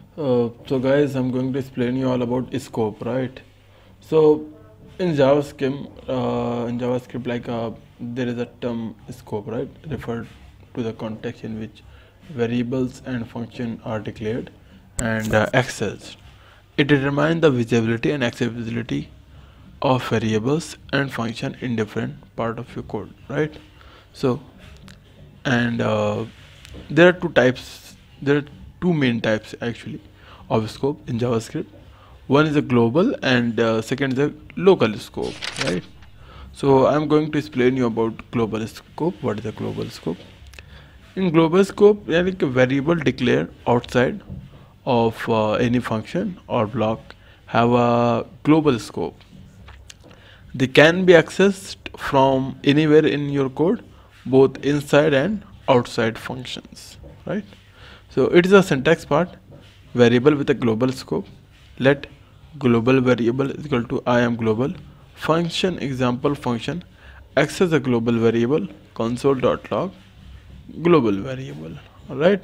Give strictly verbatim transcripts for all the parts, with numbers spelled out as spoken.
Uh, so guys, I'm going to explain you all about scope, right? So in JavaScript, uh, in JavaScript, like uh, there is a term scope, right? Referred to the context in which variables and function are declared and uh, accessed. It determines the visibility and accessibility of variables and function in different part of your code, right? So and uh, there are two types there are two main types actually of scope in JavaScript. One is a global and uh, second is a local scope, right? So I'm going to explain you about global scope. What is a global scope? In global scope, we are like a variable declared outside of uh, any function or block have a global scope. They can be accessed from anywhere in your code, both inside and outside functions, right? So it is a syntax part. Variable with a global scope. Let global variable is equal to I am global. Function example function access a global variable console.log global variable, alright?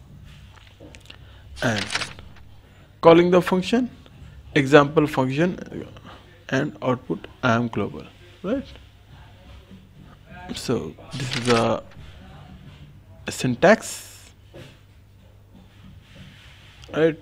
And calling the function example function and output I am global, right? So this is a syntax, right?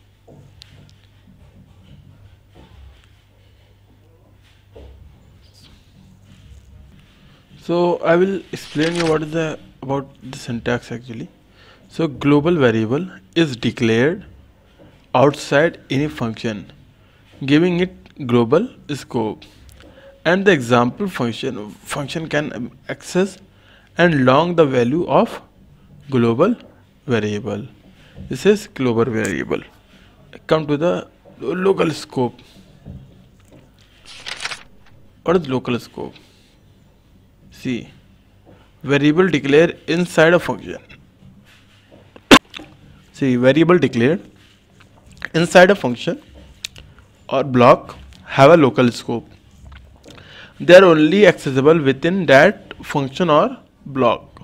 So I will explain you what is the about the syntax actually. So global variable is declared outside any function, giving it global scope, and the example function function can access and long the value of global variable. This is global variable. Come to the local scope. What is local scope? See, variable declared inside a function. See, variable declared inside a function or block have a local scope. They are only accessible within that function or block.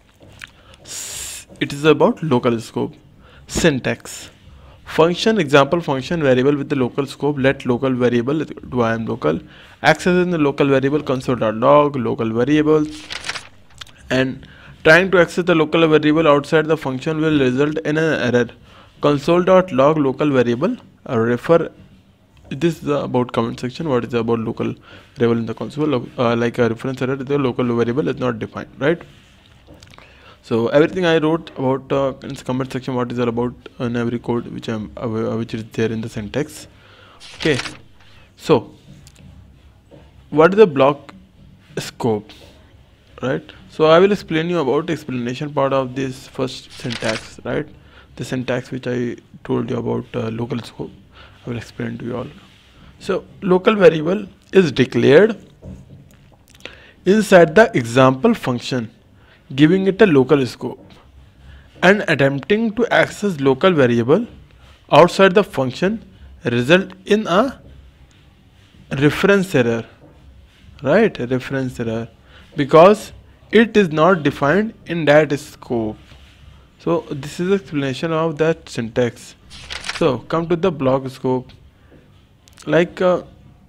It is about local scope. Syntax. Function example function variable with the local scope. Let local variable do I am local. Accessing the local variable console.log local variables, and trying to access the local variable outside the function will result in an error. Console.log local variable uh, refer. This is about comment section. What is about local variable in the console? Uh, like a reference error, the local variable is not defined, right? So everything I wrote about uh, in the comment section, what is all about in every code which I'm uh, which is there in the syntax. Okay, so what is the block scope, right? So I will explain you about explanation part of this first syntax, right? The syntax which I told you about uh, local scope, I will explain to you all. So local variable is declared inside the example function, giving it a local scope, and attempting to access local variable outside the function result in a reference error, right? A reference error because it is not defined in that scope. So this is explanation of that syntax. So come to the block scope. Like uh,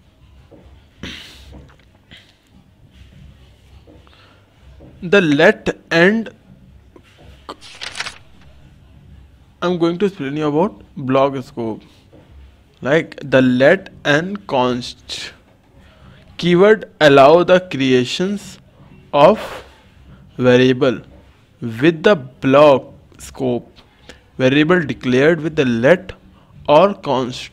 the let and I'm going to explain you about block scope. Like the let and const keyword allow the creations of variable with the block scope. Variable declared with the let or const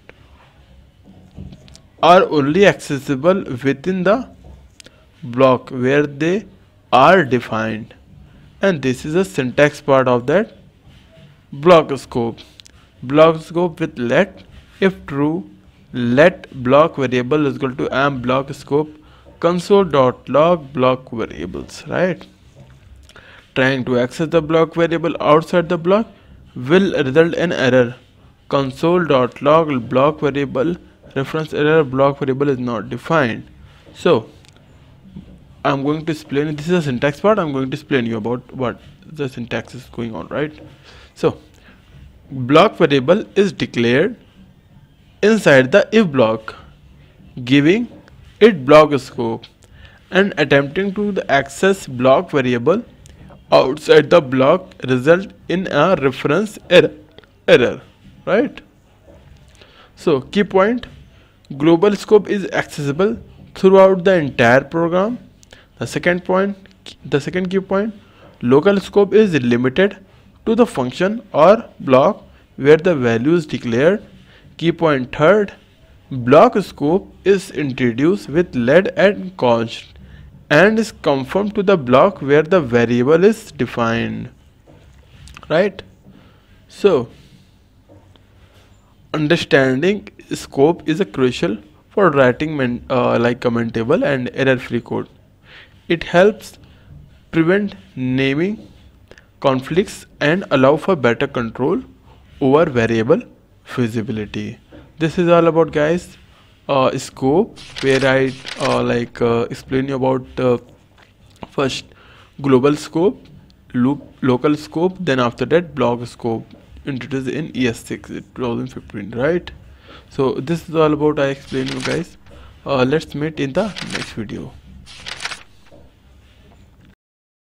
are only accessible within the block where they are defined, and this is a syntax part of that block scope. Block scope with let, if true, let block variable is equal to am block scope console.log block variables, right? Trying to access the block variable outside the block will result in error. Console.log block variable reference error block variable is not defined. So I'm going to explain, this is a syntax part. I'm going to explain you about what the syntax is going on, right? So block variable is declared inside the if block, giving it block scope, and attempting to the access block variable outside the block result in a reference error, error right? So key point, global scope is accessible throughout the entire program. The second point, the second key point, local scope is limited to the function or block where the value is declared. Key point third, block scope is introduced with let and const and is conformed to the block where the variable is defined, right? So understanding scope is a crucial for writing men, uh, like commentable and error-free code. It helps prevent naming conflicts and allow for better control over variable feasibility. This is all about, guys, uh, scope, where I uh, like uh, explain you about uh, first global scope, loop local scope, then after that block scope, introduced in E S six twenty fifteen, right? So this is all about I explain you guys. Uh, let's meet in the next video.